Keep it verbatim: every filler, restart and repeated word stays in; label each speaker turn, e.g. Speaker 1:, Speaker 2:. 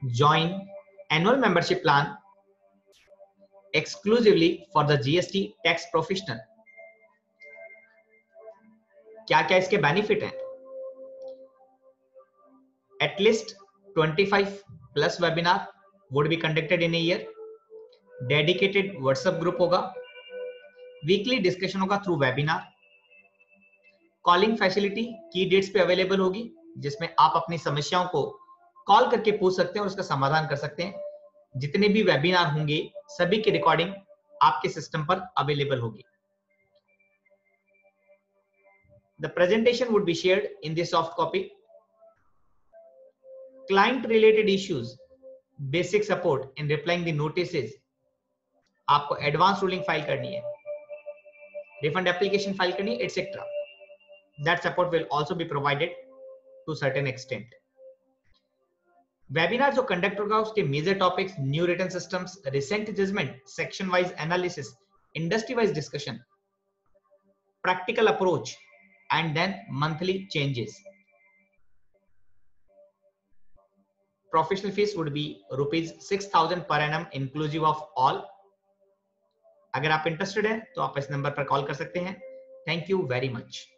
Speaker 1: join annual membership plan exclusively for the G S T tax professional. क्या क्या इसके benefit हैं? At least twenty-five plus webinar would be conducted in a year. Dedicated WhatsApp group होगा. Weekly discussion होगा through webinar. Calling facility की dates पे available होगी, जिसमें आप अपनी समस्याओं को कॉल करके पूछ सकते हैं और उसका समाधान कर सकते हैं. जितने भी वेबिनार होंगे सभी की रिकॉर्डिंग आपके सिस्टम पर अवेलेबल होगी. The presentation would be shared in the soft copy. Client related issues, basic support in replying the notices. आपको एडवांस रूलिंग फाइल करनी है, रिफंड एप्लीकेशन फाइल करनी है, etcetera. That support will also be provided to certain extent. Webinar जो conduct होगा उसके major topics new return systems, recent judgement, section wise analysis, industry wise discussion, practical approach and then monthly changes. Professional fees would be rupees six thousand per annum inclusive of all. अगर आप interested हैं तो आप इस number पर call कर सकते हैं. Thank you very much.